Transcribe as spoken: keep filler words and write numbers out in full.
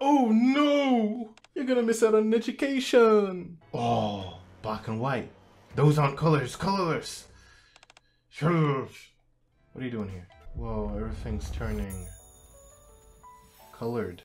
Oh no! You're gonna miss out on an education! Oh, black and white. Those aren't colors, colorless! Sure. What are you doing here? Whoa, everything's turning colored.